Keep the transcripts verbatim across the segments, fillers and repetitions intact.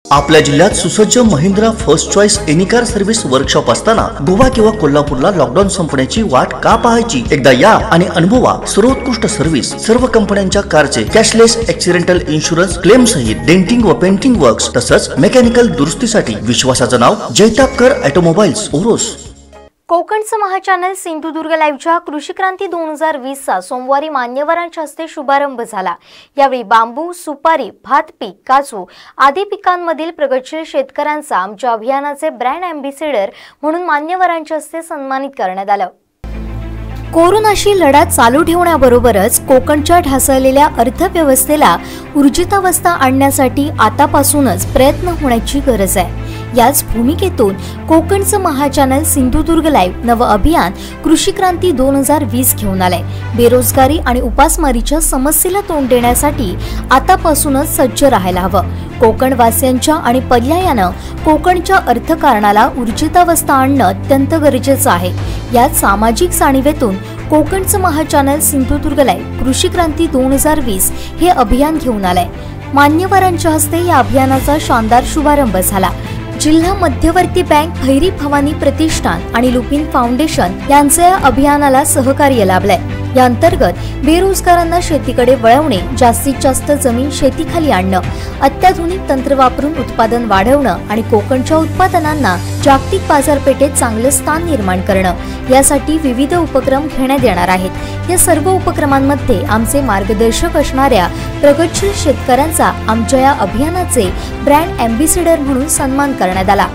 आपल्या जिल्ह्यात सुसज्ज Mahindra first choice any car service workshop असताना गोवा किंवा कोल्हापूरला लॉकडाऊन संपण्याची वाट का पाहायची? एकदा या आणि अनुभवा सर्वोत्कृष्ट सर्व्हिस. सर्व कंपन्यांच्या कारचे कॅशलेस ऍक्सिडेंटल इन्शुरन्स क्लेम सहित डेंटिंग व पेंटिंग वर्क्स तसंच मेकॅनिकल दुरुस्तीसाठी विश्वासाचं नाव जैतापकर ऑटोमोबाईल्स ओरोस. कोकणचं महाचॅनल सिंधुदुर्ग लाईव्हच्या कृषी क्रांती दोन हजार वीस चा सोमवारी मान्यवरांच्या हस्ते शुभारंभ झाला. यावेळी बांबू, सुपारी, भात पीक, काजू आदी पिकांमधील प्रगतशील शेतकऱ्यांचा आमच्या अभियानाचे ब्रँड अँबॅसेडर म्हणून मान्यवरांच्या हस्ते सन्मानित करण्यात आलं. कोरोनाशी लढा चालू ठेवण्याबरोबरच कोकणच्या ढासळलेल्या अर्थव्यवस्थेला ऊर्जितावस्था आणण्यासाठी आतापासूनच प्रयत्न होण्याची गरज आहे. याच भूमिकेतून कोकणचं महाचॅनल सिंधुदुर्ग लाईव्ह नव अभियान कृषी क्रांती दोन हजार वीस घेऊन आलंय. बेरोजगारी आणि उपासमारीच्या समस्येला तोंड देण्यासाठी आतापासूनच सज्ज राहायला हवं. कोकणवासियांच्या आणि पर्यायानं कोकणच्या अर्थकारणाला ऊर्जितावस्था आणणं अत्यंत गरजेचं आहे. यात सामाजिक जाणीवेतून कोकणचं महाचॅनल सिंधुदुर्ग लाईव्ह कृषी क्रांती दोन हजार वीस हे अभियान घेऊन आलंय. मान्यवरांच्या हस्ते या अभियानाचा शानदार शुभारंभ झाला. जिल्हा मध्यवर्ती बँक, भैरी भवानी प्रतिष्ठान आणि लुपिन फाउंडेशन यांचे या अभियानाला सहकार्य लाभलंय. या अंतर्गत बेरोजगारांना शेतीकडे वळवणे, जास्तीत जास्त जमीन शेतीखाली आणणं, अत्याधुनिक तंत्र वापरून उत्पादन वाढवणं आणि कोकणच्या उत्पादनांना जागतिक बाजारपेठेत चांगलं स्थान निर्माण करणं यासाठी विविध उपक्रम घेण्यात येणार आहेत. या सर्व उपक्रमांमध्ये आमचे मार्गदर्शक असणाऱ्या प्रगतशील शेतकऱ्यांचा आमच्या या अभियानाचे ब्रँड अँबॅसेडर म्हणून सन्मान करण्यात आला.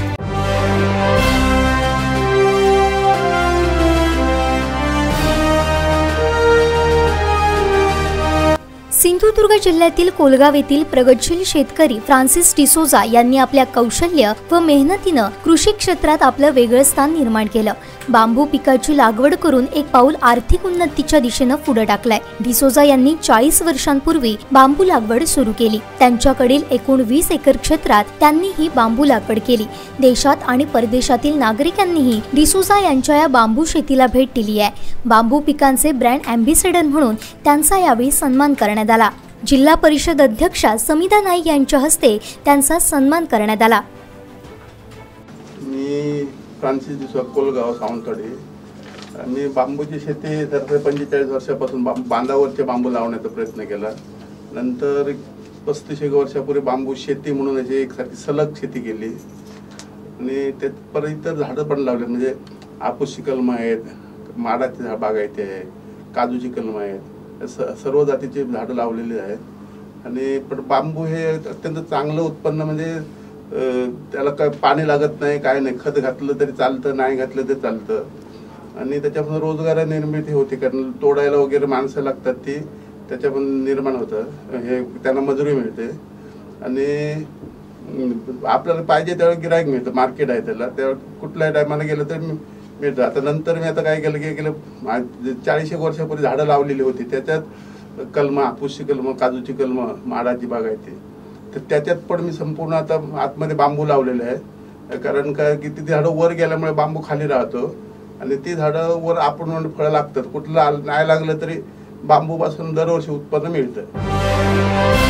सिंधुदुर्ग जिल्ह्यातील कोलगाव येथील प्रगतशील शेतकरी फ्रान्सिस डिसोजा यांनी आपल्या कौशल्य व मेहनतीनं कृषी क्षेत्रात आपलं वेगळं स्थान निर्माण केलं. बांबू पिकाची लागवड करून एक पाऊल आर्थिक उन्नतीच्या दिशेनं पुढे टाकलंय. डिसोजा यांनी चाळीस वर्षांपूर्वी बांबू लागवड सुरू केली. त्यांच्याकडील एकूण वीस एकर क्षेत्रात त्यांनी ही बांबू लागवड केली. देशात आणि परदेशातील नागरिकांनीही डिसोजा यांच्या या बांबू शेतीला भेट दिली आहे. बांबू पिकांचे ब्रँड अँबॅसेडर म्हणून त्यांचा यावेळी सन्मान करण्यात आला. जिल्हा परिषद अध्यक्षा समिधा नाईक यांच्या हस्ते त्यांचा सन्मान करण्यात आला. मी फ्रान्सिस डिसोजा, कोलगाव, सावंतवाडी. मी बांबूची शेती तर पंचेचाळीस वर्षापासून बांधावरचे बांबू लावण्याचा प्रयत्न केला. नंतर पस्तीस एक वर्षापूर्वी बांबू शेती म्हणून अशी एकसारखी सलग शेती केली आणि त्यात परत इतर झाडं पण लावले. म्हणजे आपूसची कलमं आहेत, माडाची झाड बागायती आहे, काजूची कलमं आहेत, सर्व जातीची झाडं लावलेली आहेत. आणि पण बांबू हे अत्यंत चांगलं उत्पन्न, म्हणजे त्याला काय पाणी लागत नाही, काय नाही, खत घातलं तरी चालतं, नाही घातलं तरी चालतं. आणि त्याच्यापासून रोजगार निर्मिती होते, कारण तोडायला वगैरे माणसं लागतात, ती त्याच्यापासून निर्माण होतं, हे त्यांना मजुरी मिळते आणि आपल्याला पाहिजे त्यावेळेस गिराईक मिळतं, मार्केट आहे त्याला, त्या कुठल्याही टायमाला गेलं तर मिळतं. आता नंतर मी आता काय केलं की केलं चाळीस एक वर्षापूर्वी झाडं लावलेली होती, त्याच्यात कलमं, आपूसची कलमं, काजूची कलमं, माडाची बागायती, तर त्याच्यात पण मी संपूर्ण आता आतमध्ये बांबू लावलेले आहे. कारण काय की ती झाडं वर गेल्यामुळे बांबू खाली राहतो आणि ती झाडं वर आपण फळं लागतात. कुठलं नाही लागलं तरी बांबूपासून दरवर्षी उत्पन्न मिळतं.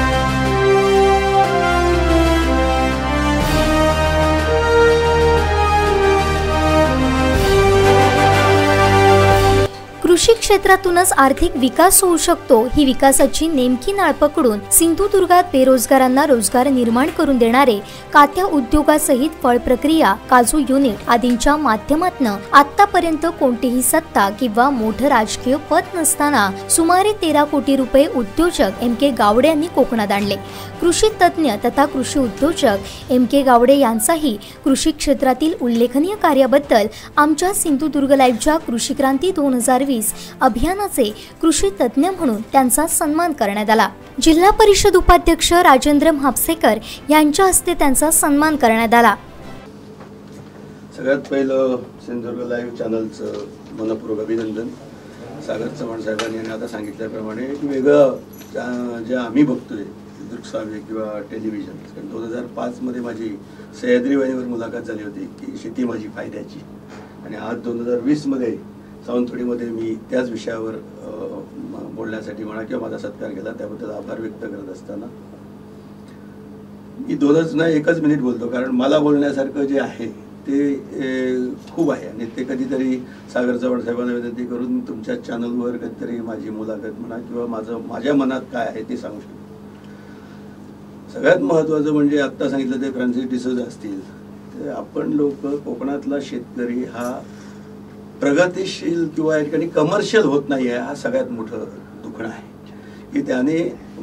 कृषी क्षेत्रातूनच आर्थिक विकास होऊ शकतो. ही विकासाची नेमकी नाळ पकडून सिंधुदुर्गात बेरोजगारांना रोजगार निर्माण करून देणारे काथ्या उद्योगासहित फळ प्रक्रिया, काजू युनिट आदींच्या माध्यमातून आतापर्यंत कोणतीही सत्ता किंवा मोठं राजकीय पद नसताना सुमारे तेरा कोटी रुपये उद्योजक एम के गावडे यांनी कोकणात आणले. कृषी तज्ज्ञ तथा कृषी उद्योजक एम के गावडे यांचाही कृषी क्षेत्रातील उल्लेखनीय कार्याबद्दल आमच्या सिंधुदुर्ग लाईव्हच्या कृषी क्रांती दोन हजार वीस अभियानाचे कृषी तज्ज्ञ म्हणून त्यांचा सन्मान करण्यात आला. जिल्हा परिषद उपाध्यक्ष राजेंद्र म्हापसेकर यांच्या हस्ते त्यांचा सन्मान करण्यात आला. सगळ्यात पहिलं सिंधुदुर्ग लाईव्ह चॅनलचं मनपूर्वक अभिनंदन. सागर चव्हाण साहेबांनी आता सांगितल्याप्रमाणे वेगळं जे आम्ही बघतोय दृकश्राव्य किंवा टेलिव्हिजन, कारण दोन हजार पाचमध्ये माझी सह्याद्री वाहिनीवर मुलाखत झाली होती की शेती माझी फायद्याची, आणि आज दोन हजार वीसमध्ये सावंतवाडीमध्ये मी त्याच विषयावर बोलण्यासाठी म्हणा किंवा माझा सत्कार केला, त्याबद्दल आभार व्यक्त करत असताना मी दोनच नाही एकच मिनिट बोलतो, कारण मला बोलण्यासारखं जे आहे ते खूप आहे आणि ते कधीतरी सागर चव्हाण साहेबांना विनंती करून तुमच्या चॅनलवर कधीतरी माझी मुलाखत म्हणा किंवा माझं माझ्या मनात काय आहे ते सांगू शकतो. सगळ्यात महत्त्वाचं म्हणजे आत्ता सांगितलं ते फ्रान्सिस डिसूजा असतील, तर आपण लोक कोकणातला शेतकरी हा प्रगतिशील किंवा या ठिकाणी कमर्शियल होत नाही आहे, हा सगळ्यात मोठं दुखणं आहे की त्याने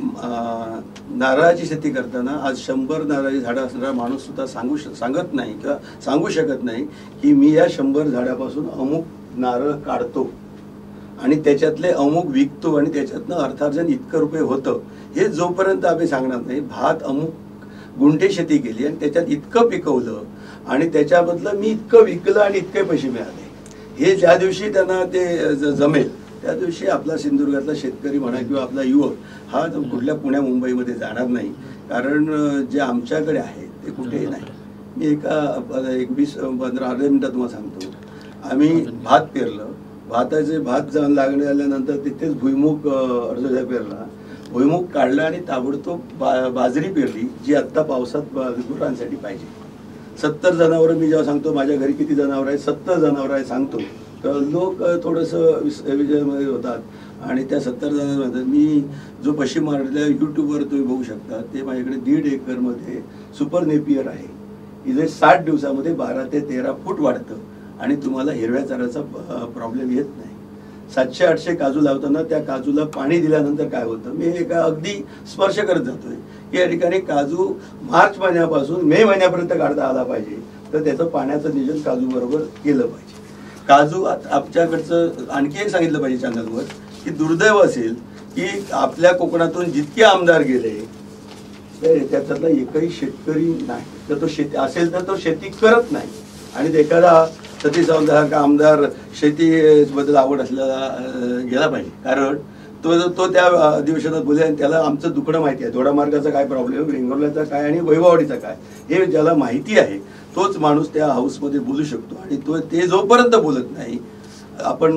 नारळाची शेती करताना आज शंभर नारळाची झाडं असणारा माणूस सुद्धा सांगू श सांगत नाही किंवा सांगू शकत नाही की मी या शंभर झाडापासून अमुक नारळ काढतो आणि त्याच्यातले अमुक विकतो आणि त्याच्यातनं अर्थार्जन इतकं रुपये होतं, हे जोपर्यंत आम्ही सांगणार नाही. भात अमुक गुंठे शेती केली आणि त्याच्यात इतकं पिकवलं आणि त्याच्याबदलं मी इतकं विकलं आणि इतके पैसे मिळाले, हे ज्या दिवशी त्यांना ते जमेल त्या दिवशी आपला सिंधुदुर्गातला शेतकरी म्हणा किंवा आपला युवक हा कुठल्या पुण्या मुंबईमध्ये जाणार नाही, कारण जे आमच्याकडे आहे ते कुठेही नाही. मी एका एक वीस पंधरा अर्ध्या मिनिटात तुम्हाला सांगतो, आम्ही भात पेरलं, भाताचे भात जाऊन लागणे आल्यानंतर तिथेच भुईमुग अर्धोजा पेरला, भुईमुग काढला आणि ताबडतोब बा बाजरी पेरली जी आत्ता पावसात गुरांसाठी पाहिजे. सत्तर जनावरं मी जेव्हा सांगतो माझ्या घरी किती जनावर आहे, सत्तर जनावर आहे सांगतो, तर लोक थोडंसं विजयामध्ये होतात आणि त्या सत्तर जणांमध्ये मी जो पश्चिम महाराष्ट्रातल्या यूट्यूबवर तुम्ही बघू शकता, ते माझ्याकडे दीड एकरमध्ये सुपर नेपियर आहे, इथे साठ दिवसामध्ये बारा ते तेरा फूट वाढतं आणि तुम्हाला हिरव्या चाऱ्याचा प्रॉब्लेम येत नाही. सातशे आठशे काजू लावताना त्या काजूला पाणी दिल्यानंतर काय होतं, मी एका अगदी स्पर्श करत जातोय की या ठिकाणी काजू मार्च महिन्यापासून मे महिन्यापर्यंत काढता आला पाहिजे, तर त्याचं पाण्याचं नियोजन काजू बरोबर केलं पाहिजे. काजू आमच्याकडचं आणखी एक सांगितलं पाहिजे चॅनलवर की दुर्दैव असेल की आपल्या कोकणातून जितके आमदार गेले त्याच्यातला एकही शेतकरी नाही, तर तो शेती असेल तर तो शेती करत नाही. आणि एखादा सतीश सावंत हा आमदार शेतीबद्दल आवड असलेला गेला पाहिजे, कारण तो तो त्या अधिवेशनात बोलले आणि त्याला आमचं दुखणं माहिती आहे, धोडामार्गाचा काय प्रॉब्लेम, वेंगुर्ल्याचा काय आणि वैभववाडीचा काय, हे ज्याला माहिती आहे तोच माणूस त्या हाऊसमध्ये बोलू शकतो. आणि तो ते जोपर्यंत बोलत नाही, आपण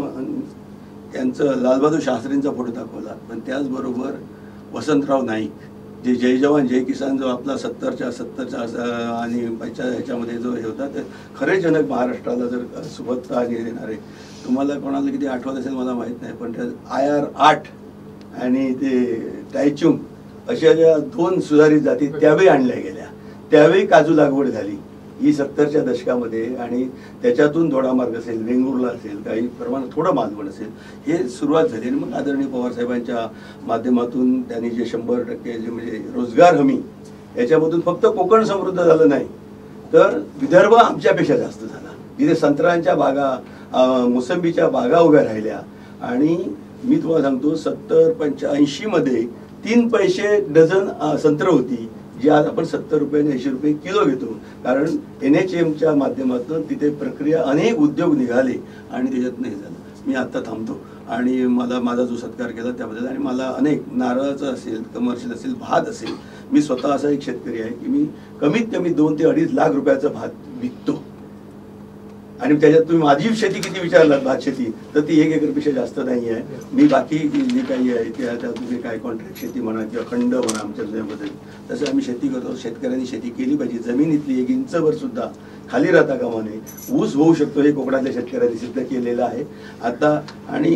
त्यांचं लालबहादूर शास्त्रींचा फोटो दाखवला, पण त्याचबरोबर वसंतराव नाईक जे जय जवान जय किसान जो आपला सत्तरच्या सत्तरच्या आणि पाचच्या ह्याच्यामध्ये जो हे होता, ते खरे जनक महाराष्ट्राला जर सुबत्ता आणि देणारे, तुम्हाला कोणाला किती आठवत असेल मला माहीत नाही, पण त्या आय आर आठ आणि ते टायचुंग अशा ज्या दोन सुधारित जाती त्यावेळी आणल्या गेल्या, त्यावेळी काजू लागवड झाली ही सत्तरच्या दशकामध्ये, आणि त्याच्यातून धोडामार्ग असेल, वेंगुर्ला असेल, काही प्रमाणात थोडं मालवण असेल, हे सुरुवात झाली. आणि मग आदरणीय पवारसाहेबांच्या माध्यमातून त्यांनी जे शंभर टक्के जे म्हणजे रोजगार हमी, याच्यामधून फक्त कोकण समृद्ध झालं नाही तर विदर्भ आमच्यापेक्षा जास्त झाला. जिथे संत्र्यांच्या बागा, मोसंबीच्या बागा उभ्या राहिल्या. आणि मी तुम्हाला सांगतो, सत्तर पंच्याऐंशी मध्ये तीन पैसे डझन संत्र होती, जी आज आपण सत्तर रुपये ऐंशी रुपये किलो घेतो, कारण एन एच एमच्या माध्यमातून तिथे प्रक्रिया अनेक उद्योग निघाले आणि त्याच्यात नाही झालं. मी आत्ता थांबतो आणि मला माझा जो सत्कार केला त्याबद्दल, आणि मला अनेक नारळाचं असेल, कमर्शियल असेल, भात असेल, मी स्वतः असा एक शेतकरी आहे की मी कमीत कमी दोन ते अडीच लाख रुपयाचं भात विकतो. आणि त्याच्यात तुम्ही माझी शेती किती विचारलात भात शेती, तर ती एक एकरपेक्षा जास्त नाही आहे. मी बाकी जी काही आहे त्या त्या तुम्ही काय कॉन्ट्रॅक्ट शेती म्हणा किंवा खंड म्हणा आमच्या जुन्याबद्दल, तसं आम्ही शेती करतो. शेतकऱ्यांनी शेती केली पाहिजे. जमिनीतली एक इंचभर सुद्धा खाली राहता कामा नये. ऊस होऊ शकतो हे कोकणातल्या शेतकऱ्यांनी सिद्ध केलेलं आहे आता. आणि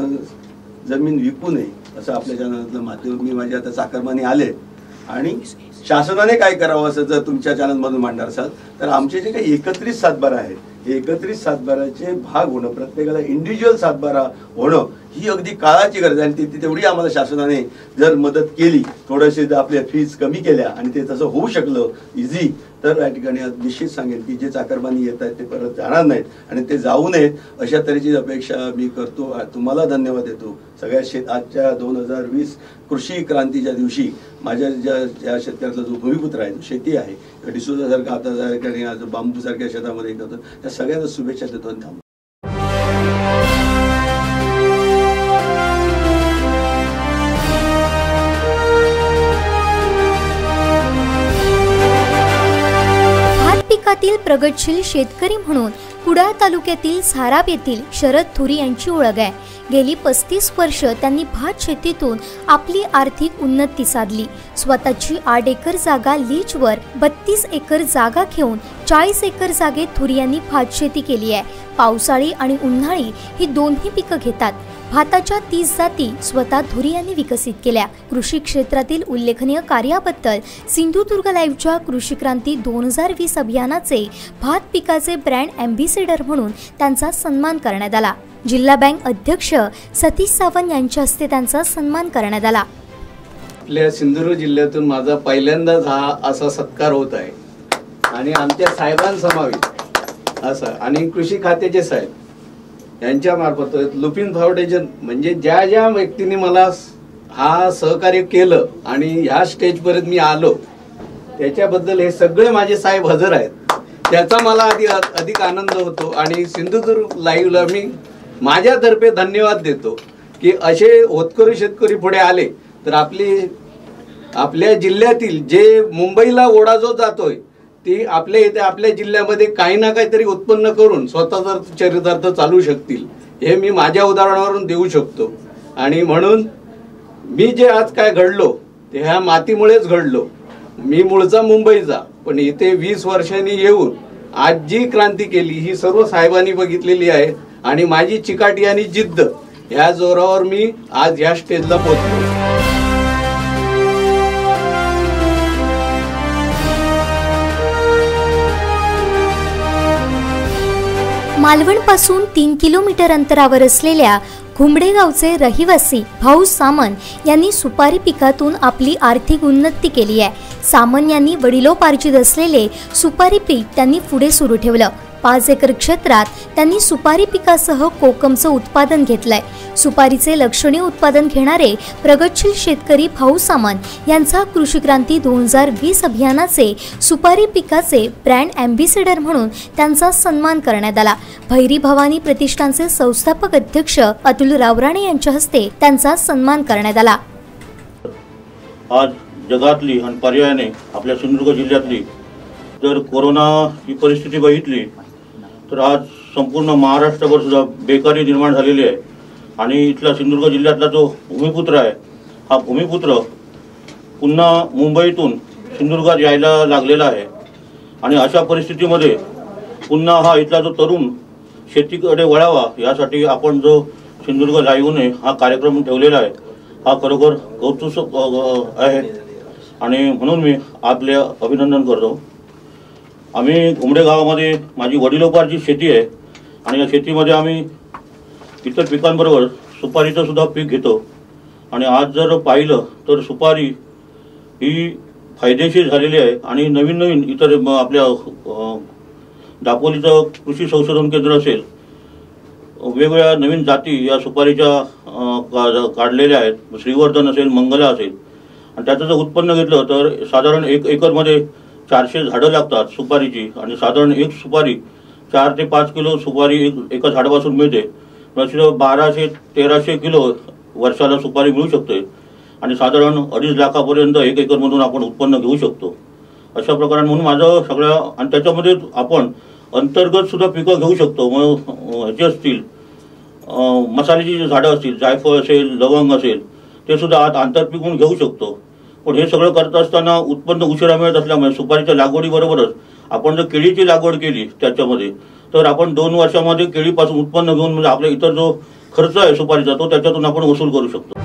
जमीन विकू नये असं आपल्या चॅनलमधलं माध्यम, मी माझ्या आता चाकरमाने आले आणि शासनाने काय करावं असं जर तुमच्या चॅनलमधून मांडणार असाल तर आमचे जे काही एकत्रित सातबारा आहेत, एकत्रित सातबाराचे भाग होणं, प्रत्येकाला इंडिव्हिज्युअल सातबारा होणं ही अगदी काळाची गरज आहे. आणि ती तेवढी आम्हाला शासनाने जर मदत केली, थोडेसे जर आपल्या फीज कमी केल्या आणि ते तसं होऊ शकलं इझी, तर या ठिकाणी निश्चित सांगेल की जे चाकरमानी येत आहेत ते परत जाणार नाहीत आणि ते जाऊ नयेत अशा तऱ्हेची अपेक्षा मी करतो. तुम्हाला धन्यवाद देतो. सगळ्या शेत आजच्या दोन हजार वीस कृषी क्रांतीच्या दिवशी माझ्या ज्या ज्या शेतकऱ्याचा जो भूमिपुत्र आहे, शेती आहे, डिसोजासारखा आता बांबूसारख्या शेतामध्ये करतो, त्या सगळ्यांना शुभेच्छा देतो आणि थांबतो. विदर्भातील प्रगतशील शेतकरी म्हणून कुडाळ तालुक्यातील साराप येथील शरद थुरी यांची ओळख आहे। गेली पस्तीस वर्ष त्यांनी भात शेतीतून आपली आर्थिक उन्नती साधली। स्वतःची आठ एकर जागा लीजवर बत्तीस एकर जागा घेऊन चाळीस एकर जागेत थुरी यांनी भात शेती केली आहे। पावसाळी आणि उन्हाळी ही दोन्ही पिकं घेतात। भाताच्या तीस जाती स्वतः थुरी यांनी विकसित केल्या। कृषी क्षेत्रातील उल्लेखनीय कार्याबद्दल सिंधुदुर्ग लाईव्हच्या कृषी क्रांती दोन हजार वीस अभियानाचे भात पिकाचे ब्रँड अँबॅसेडर म्हणून त्यांचा सन्मान करण्यात आला। जिल्हा बँक अध्यक्ष सतीश सावंत यांच्या हस्ते त्यांचा सन्मान करण्यात आला। आपल्या सिंधुदुर्ग जिल्ह्यातून माझा पहिल्यांदाच हा असा सत्कार होत आहे आणि आमच्या साहेबांसमावेत असा आणि कृषी खात्याचे साहेब यांच्या मार्फत लुपिन फाउंडेशन म्हणजे ज्या ज्या व्यक्तीने मला हा सहकार्य केलं आणि ह्या स्टेजपर्यंत मी आलो त्याच्याबद्दल हे सगळे माझे साहेब हजर आहेत। त्याचा मला अधिक अधिक आनंद होतो आणि सिंधुदुर्ग लाईव्हला मी माझ्यातर्फे धन्यवाद देतो की असे होतकरू शेतकरी पुढे आले तर आपली आपल्या जिल्ह्यातील जे मुंबईला ओढा जो जातोय ती आपल्या इथे आपल्या जिल्ह्यामध्ये काही ना काहीतरी उत्पन्न करून स्वतःचा चरितार्थ चालू शकतील हे मी माझ्या उदाहरणावरून देऊ शकतो। आणि म्हणून मी जे आज काय घडलो ते ह्या मातीमुळेच घडलो। मी मूळचा मुंबईचा पण इथे वीस वर्षांनी येऊन आज जी क्रांती केली ही सर्व साहेबांनी बघितलेली आहे आणि माझी चिकाटी आणि जिद्द ह्या जोरावर मी आज ह्या स्टेजला पोहोचलो। मालवण पासून तीन किलोमीटर अंतरावर असलेल्या घुमडे गावचे रहिवासी भाऊ सामंत यांनी सुपारी पिकातून आपली आर्थिक उन्नती केली आहे। सामंत यांनी वडिलोपार्जित असलेले सुपारी पीक त्यांनी पुढे सुरू ठेवलं। पाच एकर क्षेत्रात त्यांनी सुपारी पिकासह कोकमचं उत्पादन घेतलंय। सुपारीचे लक्षणीय उत्पादन घेणारे प्रगतशील शेतकरी भाऊ सामंत यांचा कृषी क्रांती दोन हजार वीस अभियानाचे सुपारी पिकाचे ब्रँड अँबॅसेडर म्हणून त्यांचा सन्मान करण्यात आला। भैरी भवानी प्रतिष्ठानचे संस्थापक अध्यक्ष अतुल रावराणे यांच्या हस्ते त्यांचा सन्मान करण्यात आला। आज जगातली आणि पर्यायाने आपल्या सिंधुदुर्ग जिल्ह्यातली जर कोरोना ही परिस्थिती बघितली तर आज संपूर्ण महाराष्ट्रभर सुद्धा बेकारी निर्माण झालेली आहे आणि इथला सिंधुदुर्ग जिल्ह्यातला जो भूमिपुत्र आहे हा भूमिपुत्र पुन्हा मुंबईतून सिंधुदुर्गात यायला लागलेला आहे आणि अशा परिस्थितीमध्ये पुन्हा हा इथला जो तरुण शेतीकडे वळावा यासाठी आपण जो सिंधुदुर्ग लाईव्हने हा कार्यक्रम ठेवलेला आहे हा खरोखर कौतुक आहे आणि म्हणून मी आपले अभिनंदन करतो। आम्ही घुमडे गावामध्ये माझी वडिलोपार्जित शेती आहे आणि या शेतीमध्ये आम्ही इतर पिकांबरोबर सुपारीचं सुद्धा पीक घेतो आणि आज जर पाहिलं तर सुपारी ही फायदेशीर झालेली आहे आणि नवीन नवीन इतर आपल्या दापोलीचं कृषी संशोधन केंद्र असेल वेगवेगळ्या नवीन जाती या सुपारीच्या काढलेल्या आहेत। श्रीवर्धन असेल मंगला असेल आणि त्याचं जर उत्पन्न घेतलं तर साधारण एक एकरमध्ये चारशे झाडं लागतात सुपारीची आणि साधारण एक सुपारी चार ते पाच किलो सुपारी एक एका झाडापासून मिळते। म्हणजे बाराशे तेराशे किलो वर्षाला सुपारी मिळू शकते आणि साधारण अडीच लाखापर्यंत एक एकरमधून आपण उत्पन्न घेऊ शकतो। अशा प्रकारे म्हणून माझं सगळ्या आणि त्याच्यामध्ये आपण अंतर्गत सुद्धा पिकं घेऊ शकतो। मग ह्याचे असतील मसाल्याची जी झाडं असतील जायफळ असेल लवंग असेल ते सुद्धा आत आंतरपीक म्हणून घेऊ शकतो। पण हे सगळं करत असताना उत्पन्न उशिरा मिळत असल्यामुळे सुपारीच्या लागवडीबरोबरच आपण जर केळीची लागवड केली त्याच्यामध्ये तर आपण दोन वर्षामध्ये केळीपासून उत्पन्न घेऊन म्हणजे आपला इतर जो खर्च आहे सुपारीचा तो त्याच्यातून आपण वसूल करू शकतो।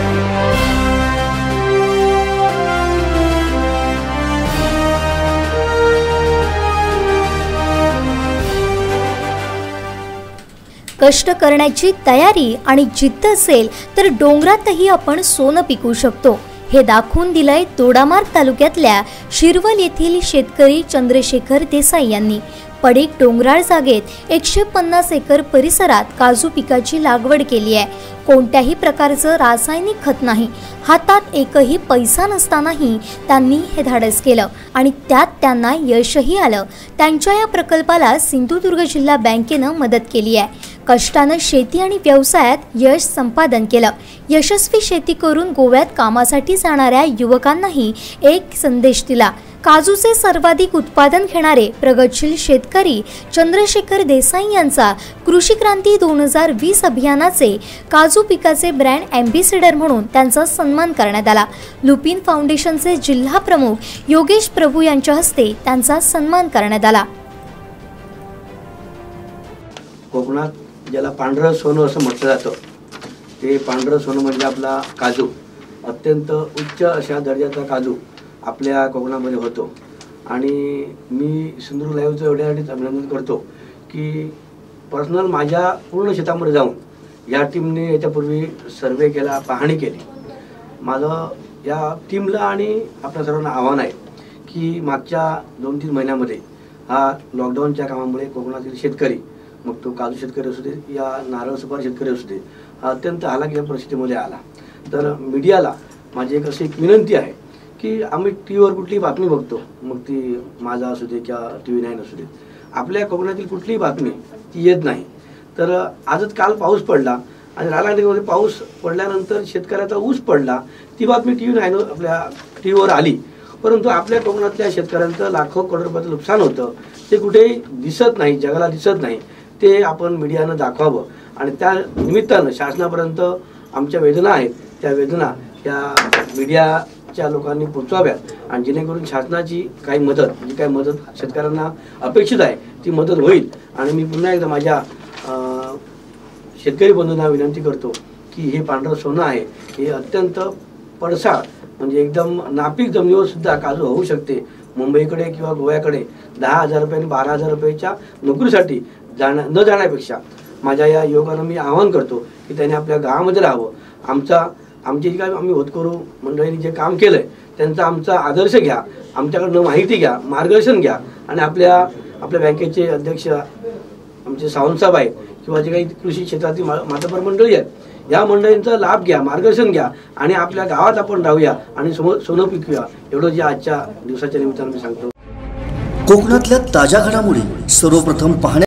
कष्ट करण्याची तयारी आणि जिद्द असेल तर डोंगरातही आपण सोनं पिकवू शकतो हे दाखवून दिलंय दोडामार्ग तालुक्यातल्या शिरवल येथील शेतकरी चंद्रशेखर देसाई यांनी। पडीक डोंगराळ जागेत एकशे पन्नास एकर परिसरात काजू पिकाची लागवड केली आहे। कोणत्याही प्रकारचं रासायनिक खत नाही, हातात एकही पैसा नसतानाही त्यांनी हे धाडस केलं आणि त्यात त्यांना यशही आलं। त्यांच्या या प्रकल्पाला सिंधुदुर्ग जिल्हा बँकेनं मदत केली आहे। कष्टानं शेती आणि व्यवसायात यश संपादन केलं। यशस्वी शेती करून गोव्यात कामासाठी जाणाऱ्या युवकांनाही एक संदेश दिला। काजूचे सर्वाधिक उत्पादन घेणारे प्रगतशील शेतकरी चंद्रशेखर देसाई यांचा कृषी क्रांती दोन हजार वीस अभियानाचे काजू पिकाचे ब्रँड अँबॅसेडर म्हणून त्यांचा सन्मान करण्यात आला। लुपिन फाउंडेशनचे जिल्हा प्रमुख योगेश प्रभू यांच्या हस्ते त्यांचा सन्मान करण्यात आला। कोकणात ज्याला पांढरं सोनं असं म्हटलं जातं, ते पांढरं सोनं म्हणजे आपला काजू। अत्यंत उच्च अशा दर्जाचा काजू आपल्या कोकणामध्ये होतो आणि मी सिंधुदुर्ग लाईव्हचं एवढ्यासाठीच अभिनंदन करतो की पर्सनल माझ्या पूर्ण शेतामध्ये जाऊन या टीमने याच्यापूर्वी सर्वे केला, पाहणी केली। माझं या टीमला आणि आपल्या सर्वांना आव्हान आहे की मागच्या दोन तीन महिन्यामध्ये हा लॉकडाऊनच्या कामामुळे कोकणातील शेतकरी, मग तो काजू शेतकरी असू दे या नारळ सुपारी शेतकरी असू दे, हा अत्यंत हलाखीच्या परिस्थितीमध्ये आला। तर मीडियाला माझी एक अशी एक विनंती आहे की आम्ही टी व्हीवर कुठलीही बातमी बघतो, मग ती माझा असू दे किंवा टी व्ही नाईन असू दे, आपल्या कोकणातील कुठलीही बातमी ती येत नाही। तर आजच काल पाऊस पडला आणि राधानगरीमध्ये पाऊस पडल्यानंतर शेतकऱ्याचा ऊस पडला, ती बातमी टी व्ही नाईन आपल्या टी व्हीवर आली, परंतु आपल्या कोकणातल्या शेतकऱ्यांचं लाखो करोड रुपयाचं नुकसान होतं, ते कुठेही दिसत नाही, जगाला दिसत नाही। ते आपण मीडियानं दाखवावं आणि त्या निमित्तानं शासनापर्यंत आमच्या वेदना आहेत, त्या वेदना या मीडियाच्या लोकांनी पोचवाव्यात आणि जेणेकरून शासनाची काही मदत, जी काही मदत शेतकऱ्यांना अपेक्षित आहे ती मदत होईल। आणि मी पुन्हा एकदा माझ्या शेतकरी बंधूंना विनंती करतो की हे पांढरं सोनं आहे, हे अत्यंत पडसाळ म्हणजे एकदम नापीक जमिनीवर सुद्धा काजू होऊ शकते। मुंबईकडे किंवा गोव्याकडे दहा हजार रुपये आणि बारा हजार रुपयाच्या नोकरीसाठी जाण्या न जाण्यापेक्षा माझ्या या युवकांना मी आवाहन करतो की त्यांनी आपल्या गावामध्ये राहावं। आमचा आमचे जे काय आम्ही होतकरू मंडळींनी जे काम केलं आहे त्यांचा आमचा आदर्श घ्या, आमच्याकडनं माहिती घ्या, मार्गदर्शन घ्या आणि आपल्या आपल्या बँकेचे अध्यक्ष आमचे सावंतसाहेब आहेत किंवा जे काही कृषी क्षेत्रातील मातबर मंडळी आहेत या मंडळींचा लाभ घ्या, मार्गदर्शन घ्या आणि आपल्या गावात आपण राहूया आणि सोनं पिकूया, एवढं जे आजच्या दिवसाच्या निमित्तानं मी सांगतो। कोकणातल्या ताज्या घडामोडी सर्वप्रथम पाहण्या